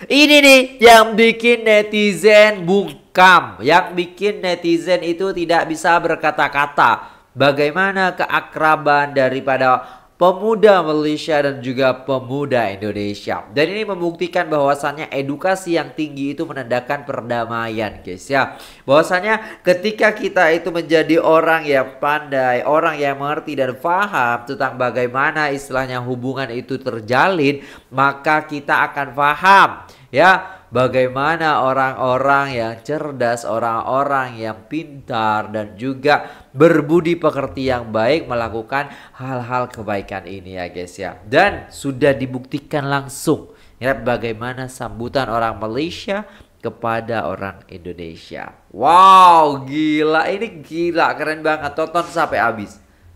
Ini nih yang bikin netizen bungkam, yang bikin netizen itu tidak bisa berkata-kata. Bagaimana keakraban daripada pemuda Malaysia dan juga pemuda Indonesia. Dan ini membuktikan bahwasannya edukasi yang tinggi itu menandakan perdamaian, guys ya. Bahwasannya ketika kita itu menjadi orang yang pandai, orang yang mengerti dan paham tentang bagaimana istilahnya hubungan itu terjalin, maka kita akan paham ya bagaimana orang-orang yang cerdas, orang-orang yang pintar dan juga berbudi pekerti yang baik melakukan hal-hal kebaikan ini ya guys ya. Dan sudah dibuktikan langsung ya bagaimana sambutan orang Malaysia kepada orang Indonesia. Wow, gila, ini gila, keren banget. Tonton sampai habis.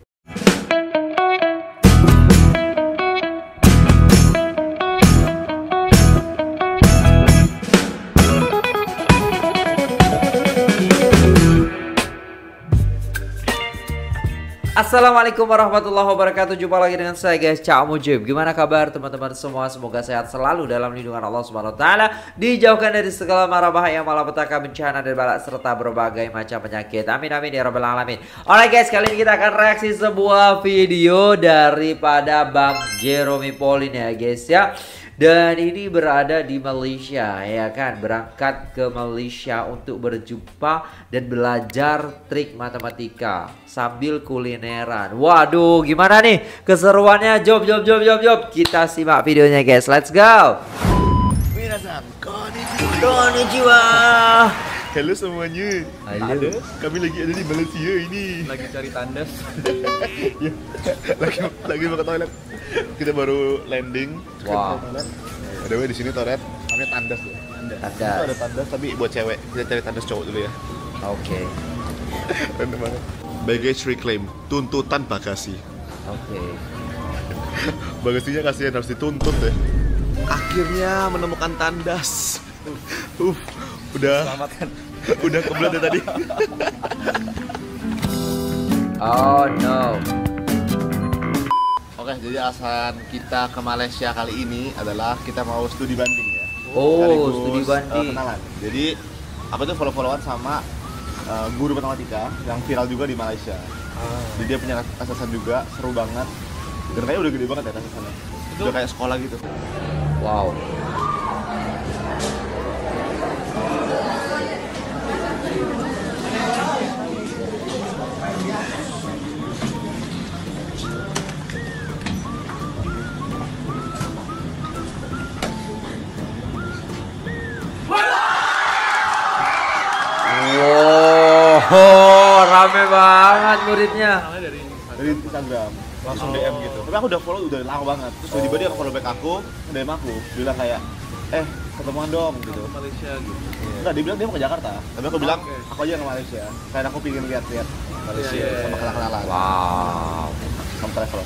Assalamualaikum warahmatullahi wabarakatuh. Jumpa lagi dengan saya guys, Cak Mujib. Gimana kabar teman-teman semua? Semoga sehat selalu dalam lindungan Allah Subhanahu wa taala, dijauhkan dari segala mara bahaya, malapetaka, bencana dan bala serta berbagai macam penyakit. Amin amin ya rabbal alamin. Alright guys, kali ini kita akan reaksi sebuah video daripada Bang Jeremy Pauline ya guys ya. Dan ini berada di Malaysia ya kan, berangkat ke Malaysia untuk berjumpa dan belajar trik matematika sambil kulineran. Waduh, gimana nih keseruannya? Job. Kita simak videonya guys, let's go. Minasan, konnichiwa. Halo semuanya. Halo. Kami lagi ada di Malaysia ini. Lagi cari tandas. Ya, lagi mau ke toilet. Kita baru landing. Wow. Ada di sini toilet. Namanya tandas ya. Tandas. Itu ada tandas tapi buat cewek. Kita cari tandas cowok dulu ya. Oke. Random banget. Baggage reclaim, tuntutan bagasi. Oke. Bagasinya kasihan harus dituntut deh. Akhirnya menemukan tandas. Udah Selamatkan. Udah kebelet ya tadi. Oh no. Oke, jadi alasan kita ke Malaysia kali ini adalah kita mau studi banding ya. Oh, Sekaligus, studi banding. Kenalan. Jadi apa tuh follow-followan sama guru matematika yang viral juga di Malaysia. Jadi dia punya kasasan juga, seru banget. Dan kayaknya udah gede banget ya kasasannya. Udah kayak sekolah gitu. Wow. Wow, rame banget muridnya. Dari Instagram. Langsung DM gitu. Tapi aku udah follow udah lama banget. Terus tiba-tiba dia follow back aku, DM aku, bilang kayak, ketemuan dong gitu. Malaysia gitu. Enggak, dia bilang dia mau ke Jakarta. Tapi aku bilang, aku aja yang ke Malaysia. Karena aku pengen lihat-lihat Malaysia Iya. sama kenalan. Wow. Sama travel.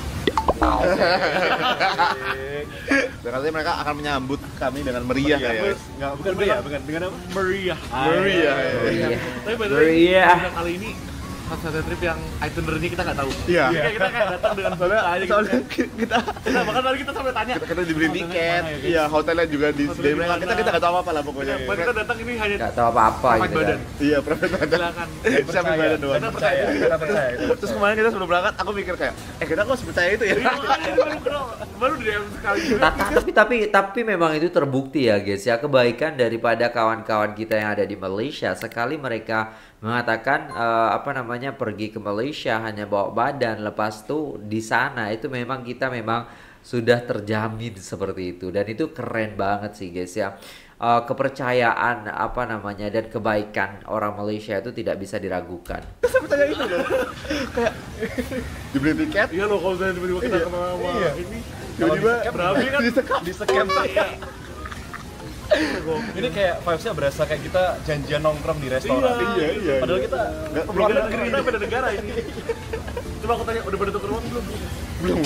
Dan katanya mereka akan menyambut kami dengan meriah kayak. Enggak, bukan meriah, bukan dengan apa? Meriah. Meriah. Tapi by the way, Meriah. kita kali ini satu trip yang itinerary kita nggak tahu. Iya. Kayak kita kayak datang dengan Soalnya aja gitu. kita Nah, bahkan tadi kita sampai tanya. kita dibeli Hotelnya tiket. kemana ya, guys? Iya, hotelnya juga di Hotelnya mereka. di mana? Kita nggak tahu apa-apa lah pokoknya. Iya, kita datang ini hanya Gak tahu apa-apa private gitu badan. kan. Iya, private badan. Silakan. Sampai badan doang. Kita percaya. Kita percaya. Terus kemarin kita sebelum berangkat, aku mikir kayak, kita kok harus percaya itu ya? Iya, makanya baru DM sekali juga. Tapi memang itu terbukti ya guys ya, kebaikan daripada kawan-kawan kita yang ada di Malaysia. Sekali mereka mengatakan pergi ke Malaysia hanya bawa badan, lepas tuh di sana itu memang kita memang sudah terjamin seperti itu. Dan itu keren banget sih guys ya. Kepercayaan dan kebaikan orang Malaysia itu tidak bisa diragukan. Saya percaya itu loh. Kayak dibeli tiket, Iya loh, kalau misalnya tiba-tiba kita Iya. kenal sama Iya. ini tiba-tiba Berabi kan disekap. Iya. Ini kayak vibes-nya berasa kayak kita janjian nongkrong di restoran. Iya. Padahal kita Nggak Keluar keluar negeri, kita beda negara ini. Coba aku tanya, udah pada tuker uang belum? belum.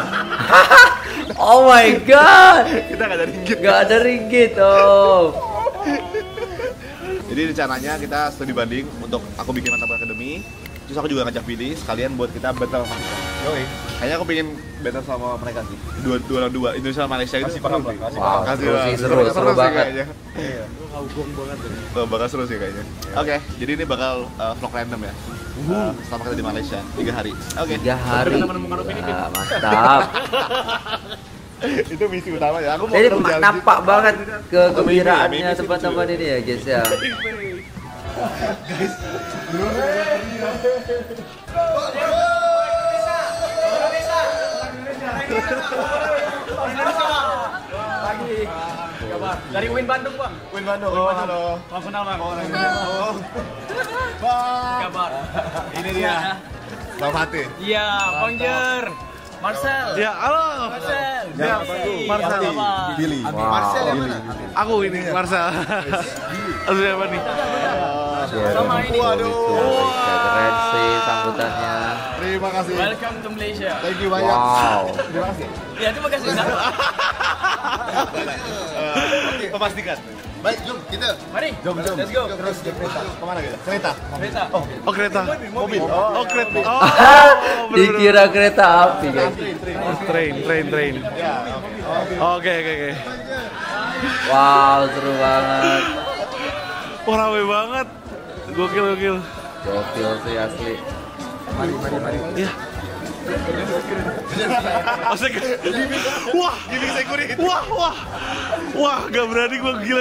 Oh my god, Kita nggak ada ringgit. gak ada ringgit. Oh. Jadi rencananya kita studi banding untuk aku bikin Mantap Academy. Terus aku juga ngajak Billy sekalian buat kita battle sama mereka. Yoi. Kayaknya aku pengen battle sama mereka sih. Dua Indonesia sama Malaysia itu Kasih paham lah, kasih Wow, Kasih seru lah. sih, seru sih banget. kayaknya. Iya. Tuh, bakal seru sih kayaknya. Oke, jadi ini bakal vlog random ya. Selama kita di Malaysia 3 hari. Oke. 3 hari. Kita menemukan Filipina. Nah, mantap. Itu misi utama ya. Aku mau Jadi ketemu Jalji. nampak banget kegembiraannya Mimi sih teman-teman lucu. ini ya guys ya. Dari Win Bandung, Bang. Win Bandung. Oh, halo. Bang kenal, Bang. Bang. Kabar. Ini dia. Bang Fatih. Iya, Bang Jer. Marcel. Ya, halo. Marcel. Ya, Marcel. Billy. Marcel yang mana? Aku ini Marcel. Aduh, siapa nih? Sama ini. Waduh. Keren sih sambutannya. Terima kasih. Welcome to Malaysia. Thank you banyak. Wow. Terima kasih. Ya, terima kasih. Memastikan. Baik, jom kita. Mari. Let's go. Terus ke kereta. Kemana kita? Kereta. Kereta. Oh, kereta. Mobil. Oh, kereta. Oh. Dikira kereta api guys. Train. Ya. Oke. Wow, seru banget. Wah, rame banget. Gokil. Gokil sih asli. Iya. Asik. Wah, gini security. Wah, gak berani gua gila.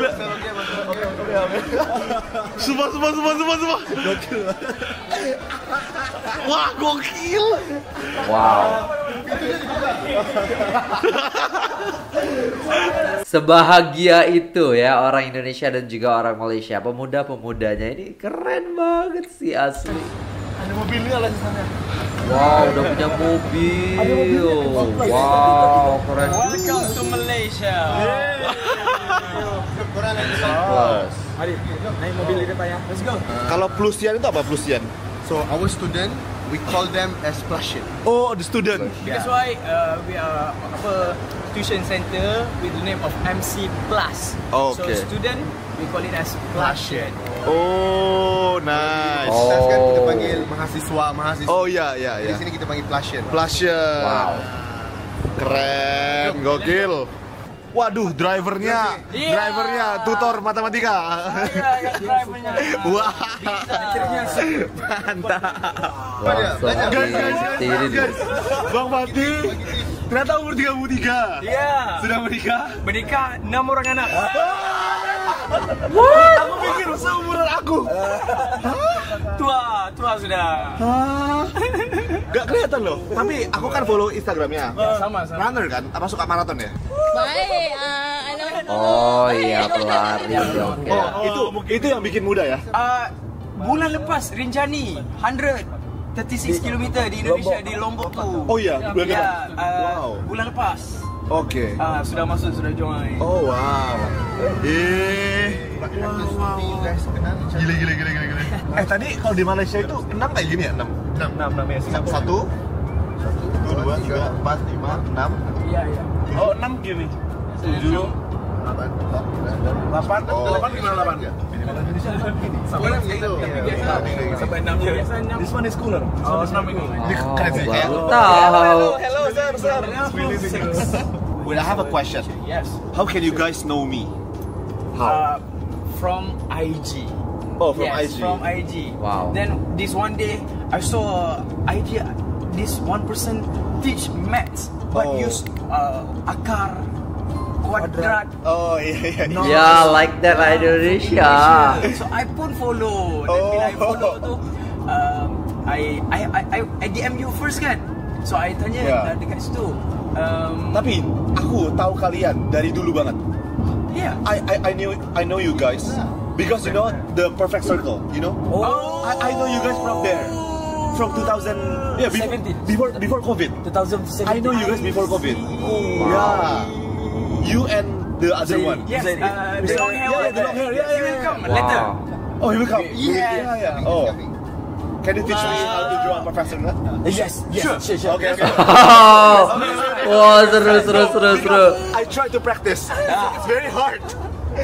Sumpah. Wah, gokil. Wow. Sebahagia itu ya orang Indonesia dan juga orang Malaysia. Pemuda-pemudanya ini keren banget sih asli. Ada mobilnya lah di sana. Wow, udah punya mobil. Wow, keren. Welcome to Malaysia. Plus. Mari, naik mobil di depan ya. Let's go. Kalau plusian itu apa plusian? So our student, we call them as Plashian. Oh, the student. That's why we are a tuition center with the name of MC Plus. Okay. So student, we call it as Plashian. Oh, nice. Oh. Kan kita panggil mahasiswa. Oh iya. Di sini kita panggil Plashian. Plusian. Wow. Keren, gokil. Waduh, drivernya tutor matematika. Ya, drivernya. Wah, Langsung ditirin. Bang Fatih, ternyata umur 33. Iya. Sudah menikah? Menikah 6 orang anak. Aku pikir seumuran aku. Tua sudah. Gak kelihatan loh. Tapi aku kan follow Instagramnya. Sama. Runner kan? Apa suka maraton ya? Baik, I know. Oh iya pelari dong ya. Itu yang bikin muda ya? Bulan lepas Rinjani 136 km di Indonesia di Lombok tu. Oh iya, bulan Ya, depan. Wow. bulan lepas. Oke. Sudah masuk, sudah join. Oh wow. Gila. Tadi kalau di Malaysia itu 6 kayak gini ya? 6 ya. 1 2, 3, 4, 5, 6. Iya. Oh, 6 gini. 7 8 gimana 8? Sampai 6 biasa 6. This one is cooler. Oh, 6 ini. Oh, keren sih, kayak- baru tahu. Hello, sir. Wait, I have a question. Yes. How can you guys know me? From IG. Oh, from Yes, IG. from IG. Wow. Then this one day I saw idea. This one person teach maths but Oh. use akar, kuadrat. Oh iya. Ya like that lah Indonesia. So I pun follow. Dan bila I follow tu, I DM you first kan. So I tanya Yeah. dekat situ. Tapi aku tahu kalian dari dulu banget. Yeah. I know you guys because you know the perfect circle, you know? Oh. I know you guys from there. From 2000, yeah, 17. before COVID. 2017. I know you guys before COVID. Yeah. You and the other one. Yes, the long hair one. the long hair. Yeah, He will come Wow. later. Oh, he will come. Yeah. Oh. Can you teach me how to draw a perfect circle? Yes. Sure. Okay. Wah seru. I try to practice. It's very hard.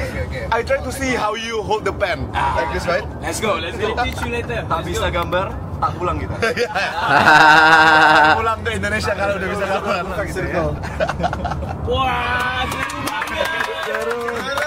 I try to see how you hold the pen like this, right? Let's go. We'll teach you later. Tak bisa gambar, tak pulang gitu. Pulang ke Indonesia kalau udah bisa kapan gitu ya. Wah, seru banget.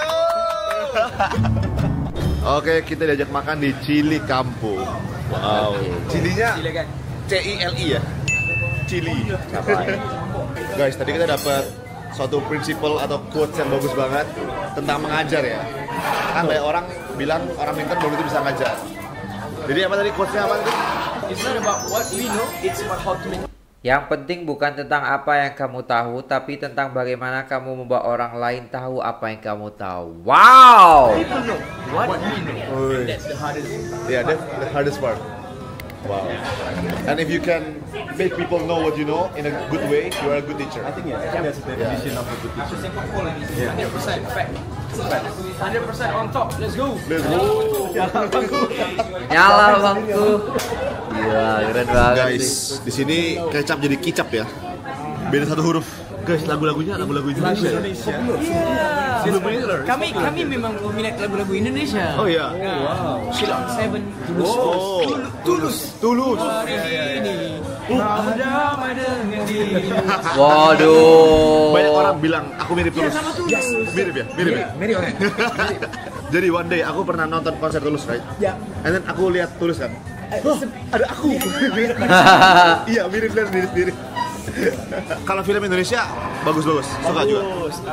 Oke, kita diajak makan di Chili Kampung. Wow. Chilinya Silakan. CILI ya. Chili. Guys, tadi kita dapat suatu prinsipal atau quotes yang bagus banget tentang mengajar ya. Kan banyak orang bilang orang pintar belum tentu bisa ngajar. Jadi apa tadi quotesnya apa tadi? It's not about what we know, it's about how to make. Yang penting bukan tentang apa yang kamu tahu, tapi tentang bagaimana kamu membuat orang lain tahu apa yang kamu tahu. Wow. People know what we know. And that's the hardest. Yeah, that's the hardest part. Wow. And if you can make people know what you know in a good way, you are a good teacher. I think that's the definition of a good teacher. Simple quality. 100% fact. 100% on top. Let's go. Let's go. Nyala bangku. Gila, keren banget Guys, sih. di sini kecap jadi kicap ya. Beda satu huruf. Guys, lagu-lagunya lagu-lagu Indonesia. Kami memang peminat lagu-lagu Indonesia. Oh iya. Wow. Silong Seven. Oh. Tulus. Ini. Ada diri. Waduh. Banyak orang bilang aku mirip Tulus. Yes. Mirip ya? Mirip ya? Mirip orang. Jadi one day aku pernah nonton konser Tulus, right? Ya. And then aku lihat Tulus kan. Oh, ada aku. Iya, mirip dan mirip. Kalau film Indonesia bagus-bagus, suka juga.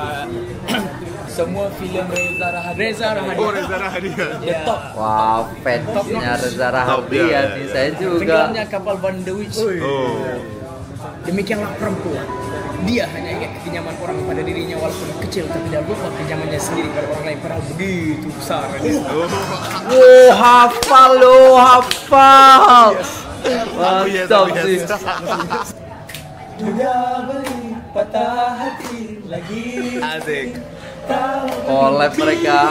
Semua filem Reza Rahadian. Oh, Reza Rahadian. The top. Wow, fansnya Reza Rahadian nih, saya juga. Tenggelamnya kapal Van de Witch. Oh. Demikianlah perempuan. Dia hanya ingat kenyaman orang pada dirinya walaupun kecil, tapi tidak lupa kenyamannya sendiri pada orang lain padahal begitu besar. Wow, hafal lo, hafal. Mantap sih. Juga beli patah hati lagi. Asik. Collab mereka.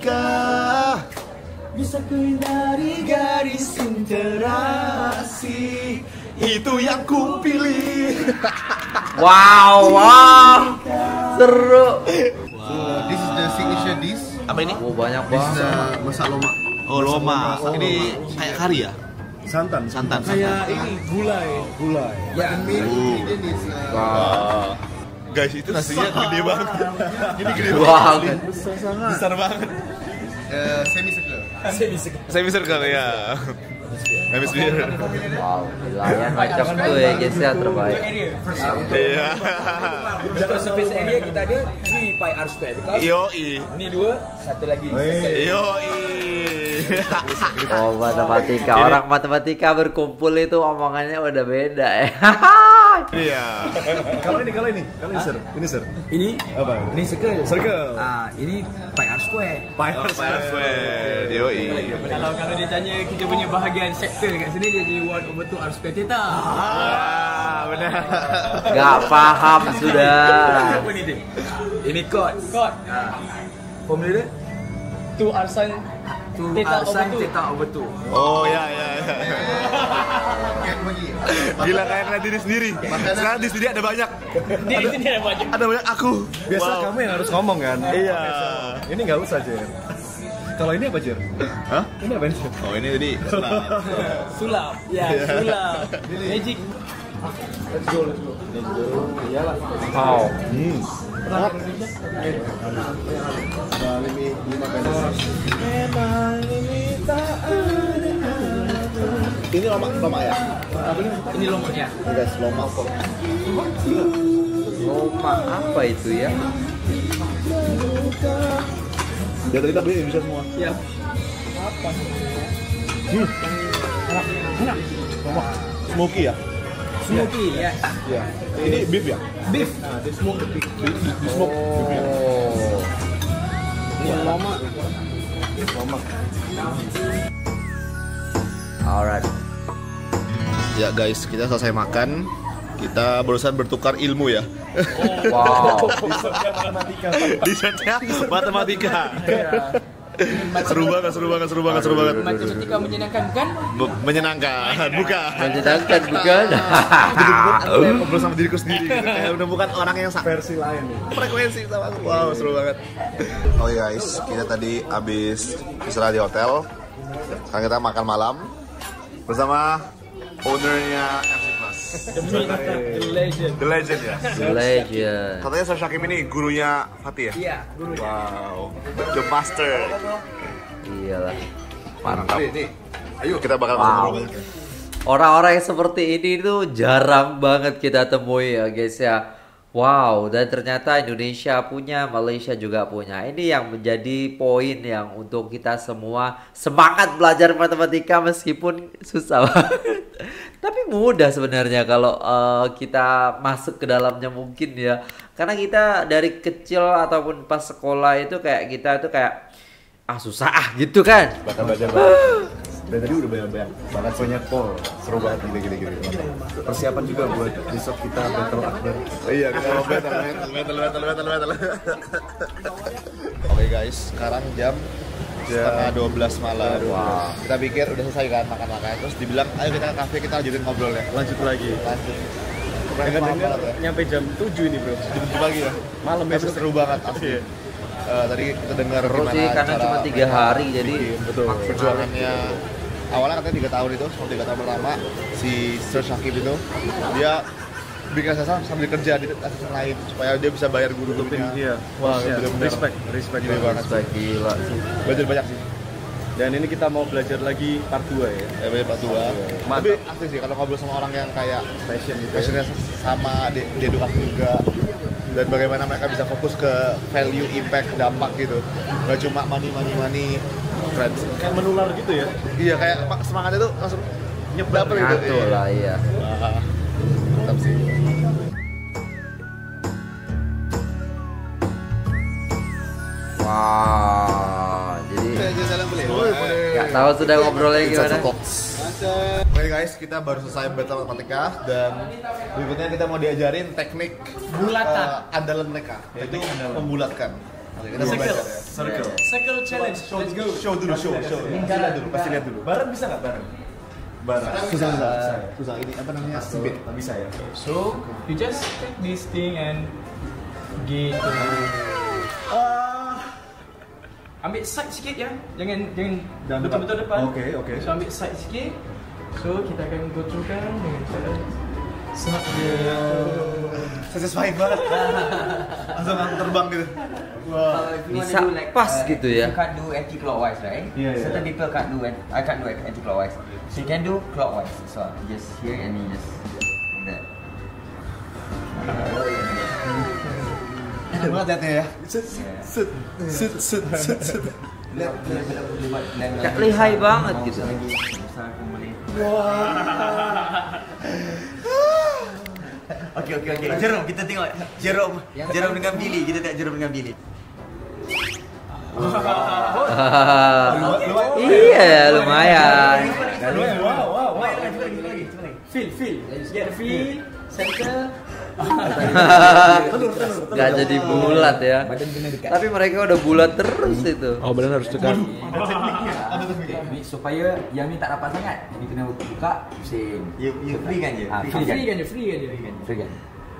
Bisa ku hindari garis interaksi. Itu yang ku pilih. Wow, seru. This is the signature dish. Apa ini? Oh, banyak This is banget. masak lomak. Oh, loma. Ini kayak kari ya? Santan. Kayak ini gulai. But the main ingredient is Guys, itu nasinya gede banget. Ini gede Banget. Besar banget. semi-circle. Semi circle ya. Hemisphere. Wow, wilayah macam tuh ya guys ya, terbaik. Iya. Untuk surface area kita ada 3 pi r square. Yoi. Ini 2, satu lagi. Yoi. Oh, matematika. Orang matematika berkumpul itu omongannya udah beda ya. Iya. Kalau ini sir. Ini sir. Ini Apa? ini circle. Circle. Ini pi r square. Square. Yoi. Kalau dia tanya kita punya bahagian sektor kat sini dia jadi 1/2 r square theta. Benar. Gak paham sudah. Apa ni dia? Ini chord. Formula dia 2 r sin theta over 2. Oh ya. Kan bagi. Gila kayak ngeliat diri sendiri. Sekarang di studio ada banyak. Di sini ada banyak. Ada banyak aku. Biasa Wow. kamu yang harus ngomong kan? Iya. Ini nggak usah Jer. Kalau ini apa Jer? Hah? Ini apa ini? Oh ini tadi. Sulap. Ya, sulap. Magic. Wow. Ini loma ya. Ini lomaknya. Guys, loma. Loma apa itu ya? Ya tadi kita beli Indonesia semua. Ya. Smoky ya. Smoky, ya. Iya. Ini beef ya. Beef. Dia smoke the beef. Di smoke beefnya. Oh. Ini lomak. Alright. Ya guys, kita selesai makan. Kita barusan bertukar ilmu ya. Wow. Desainnya matematika. Seru banget. Matematika menyenangkan bukan? Menyenangkan, bukan. Menyenangkan bukan? Saya ngobrol sama diriku sendiri gitu. Kayak udah bukan orang yang Versi lain nih. frekuensi sama aku. Wow, seru banget. Oh guys, kita tadi habis istirahat di hotel. Sekarang kita makan malam. bersama ownernya MC Plus. The legend ya. The legend. Katanya Sir Shakim ini gurunya Fatih ya? Iya, guru. Wow, the master. Iyalah. Mantap. Nih, ayo kita bakal Wow. Orang-orang yang seperti ini tuh jarang banget kita temui ya guys ya. Wow, dan ternyata Indonesia punya, Malaysia juga punya. Ini yang menjadi poin yang untuk kita semua semangat belajar matematika meskipun susah banget. Tapi mudah sebenarnya kalau kita masuk ke dalamnya mungkin ya. Karena kita dari kecil ataupun pas sekolah itu kayak kita tuh kayak susah gitu kan. belajar dan tadi udah banyak poll, seru banget gini. Persiapan juga buat besok kita battle akbar. Iya, kita mau battle. Oke guys, sekarang jam setengah 12 malam. Wow. Kita pikir udah selesai kan makan-makan, terus dibilang ayo kita ke kafe, kita lanjutin ngobrolnya. Lanjut lagi. Dengar Nyampe jam 7 ini bro. jam 7 pagi ya. Malam Tapi besok. seru banget asli. Tadi kita dengar Terus sih karena cara cuma 3 mereka hari jadi bikin perjuangannya. Awalnya katanya 3 tahun itu, selama 3 tahun pertama si Sir Shakim itu dia bikin asesor sambil kerja di asesor lain supaya dia bisa bayar guru-gurunya. Iya. Wah, Iya. bener-bener Respect gini banget. gila sih. Belajar banyak sih. Dan ini kita mau belajar lagi part 2 ya. Ya belajar Pak Tua. Tapi asli sih kalau ngobrol sama orang yang kayak Passion gitu. passionnya sama di edukasi juga, dan bagaimana mereka bisa fokus ke value, impact, dampak gitu. Gak cuma money. Friends. Kayak menular gitu ya. Iya, kayak semangatnya tuh langsung dapet gitu. Nyatu lah iya. Wah, mantap sih. Wow, jadi nggak tahu sudah ngobrolnya gimana. Oke guys, kita baru selesai battle matematika dan berikutnya kita mau diajarin teknik Bulatan. andalan mereka, yaitu membulatkan. Oke, kita mau belajar ya. Circle. Circle challenge. Let's go. Show dulu. Lihat dulu, pasti lihat dulu. Bareng bisa nggak bareng? Bareng. Susah ini apa namanya? Sibit. Bisa ya. So, you just take this thing and gitu. Ambil side sikit ya. Jangan betul-betul depan. Oke. So ambil side sikit. So kita akan go through kan dengan cara snap dia. Satisfying banget. Langsung terbang gitu. Wah. Bisa pas gitu ya. You can't do anti-clockwise, right? Yeah. Certain people can't do. I can't do anti-clockwise. So you can do clockwise. So just here and you just like that. Enak banget liatnya ya. Kayak lihai banget gitu. Okay. Jerome, kita tengok Jerome dengan Billy. Kita tengok Jerome dengan Billy. Iya lumayan. Wow. Feel. Get the feel. Center. Gak jadi bulat ya. Tapi mereka udah bulat terus itu. Oh benar harus dekat. Supaya yang ni tak rapat sangat. Jadi kena buka pusing. You free kan je? Free kan.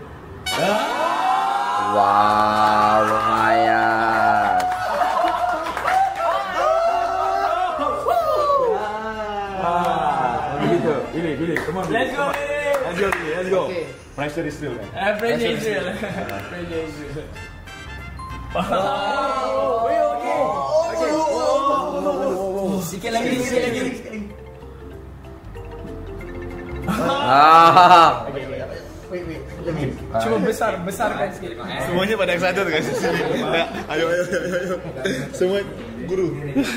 Wow lumayan. Billy, come on. Let's go. Pressure is real, man. Pressure Israel. Sikit lagi. Cuma besarkan sikit. Semuanya pada excited guys. Ayo. Semua guru.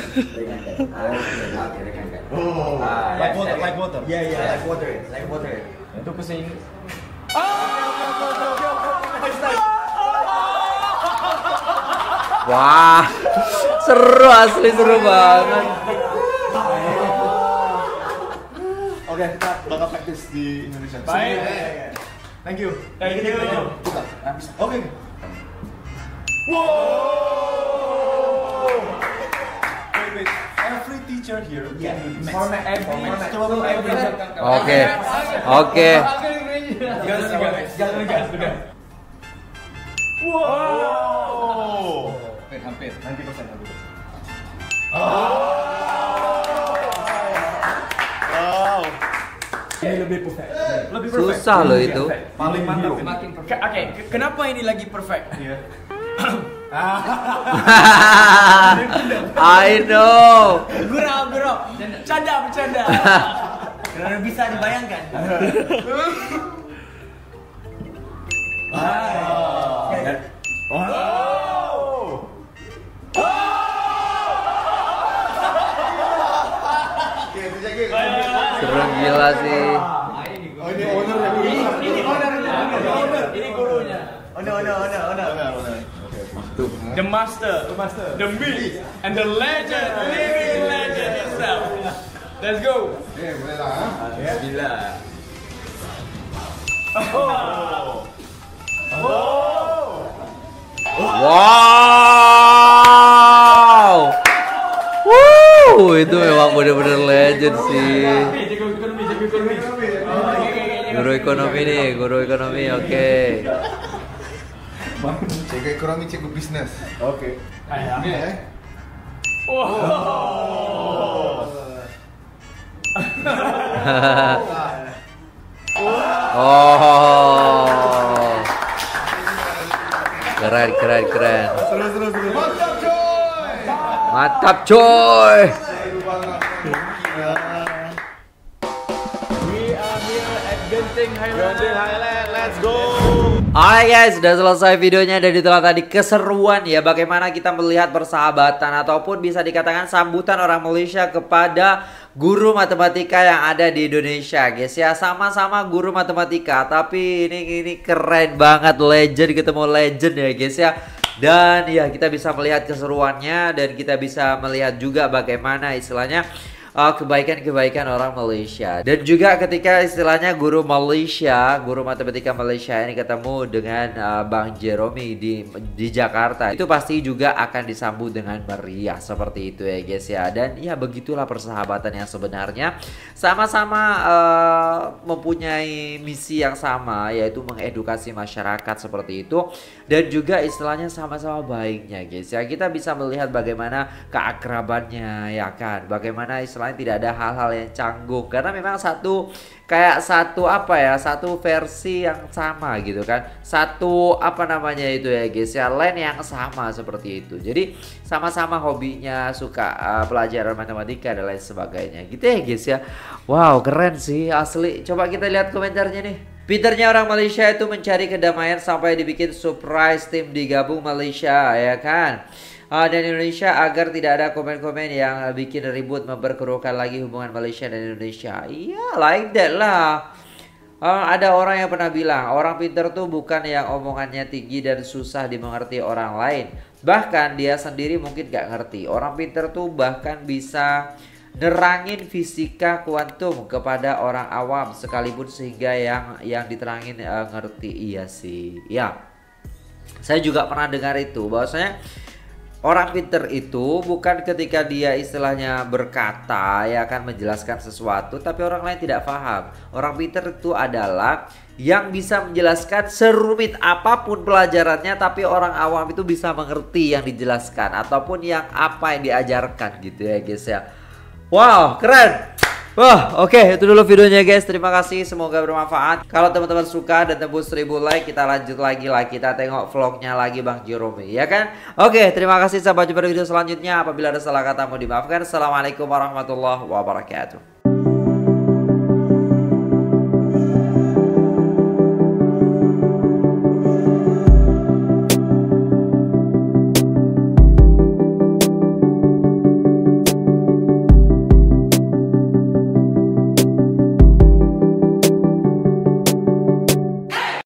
Like water. Yeah, like water. Itu pusing. Wah seru asli seru banget. Oke, kita bakal praktis di Indonesia. Baik. Thank you. Oke. Wait. Every teacher here can do this. Oke. Wow. Hampir 90%. Wow. lebih perfect. Susah loh itu. Paling mantap ini. Makin perfect. Oke, kenapa ini lagi perfect? Iya. I know. Gurau. Bercanda. Karena bisa dibayangkan. Serem gila sih. Ini gurunya. The master, the myth, and the legend, living legend himself. Let's go. Bismillah. Wow. Itu memang bener-bener legend sih. Guru ekonomi, oke. Cikgu ekonomi, cikgu bisnes. Oke. Ini ya. Oh. Keren. Mantap coy. We are here at Genting Highland. Let's go. Alright guys, sudah selesai videonya dan itulah tadi keseruan ya bagaimana kita melihat persahabatan ataupun bisa dikatakan sambutan orang Malaysia kepada guru matematika yang ada di Indonesia guys ya. Sama-sama guru matematika tapi ini keren banget, legend ketemu legend ya guys ya. Dan ya kita bisa melihat keseruannya dan kita bisa melihat juga bagaimana istilahnya kebaikan-kebaikan orang Malaysia. Dan juga ketika istilahnya guru matematika Malaysia ini ketemu dengan Bang Jeromi di Jakarta, itu pasti juga akan disambut dengan meriah seperti itu ya guys ya. Dan ya begitulah persahabatan yang sebenarnya, sama-sama mempunyai misi yang sama, yaitu mengedukasi masyarakat seperti itu. Dan juga istilahnya sama-sama baiknya guys ya. Kita bisa melihat bagaimana keakrabannya ya kan, bagaimana istilahnya tidak ada hal-hal yang canggung karena memang satu versi yang sama gitu kan, satu itu ya guys ya, line yang sama seperti itu. Jadi sama-sama hobinya suka pelajaran matematika dan lain sebagainya gitu ya guys ya. Wow keren sih asli. Coba kita lihat komentarnya nih. Pinternya orang Malaysia itu mencari kedamaian sampai dibikin surprise tim digabung Malaysia ya kan. Dan Indonesia agar tidak ada komen-komen yang bikin ribut memperkeruhkan lagi hubungan Malaysia dan Indonesia. Iya like that lah. Ada orang yang pernah bilang orang pintar tuh bukan yang omongannya tinggi dan susah dimengerti orang lain, bahkan dia sendiri mungkin gak ngerti. Orang pintar tuh bahkan bisa nerangin fisika kuantum kepada orang awam sekalipun sehingga yang diterangin ngerti. Iya sih ya, saya juga pernah dengar itu bahwasanya orang pinter itu bukan ketika dia istilahnya berkata ya kan menjelaskan sesuatu tapi orang lain tidak paham. Orang pinter itu adalah yang bisa menjelaskan serumit apapun pelajarannya tapi orang awam itu bisa mengerti yang dijelaskan ataupun yang apa yang diajarkan gitu ya guys ya. Wow keren. Wah oke, itu dulu videonya guys. Terima kasih, semoga bermanfaat. Kalau teman-teman suka dan tembus 1000 like, kita lanjut lagi lah. Kita tengok vlognya lagi Bang Jeromi ya kan. Oke terima kasih, sampai jumpa di video selanjutnya. Apabila ada salah kata mohon dimaafkan. Assalamualaikum warahmatullahi wabarakatuh.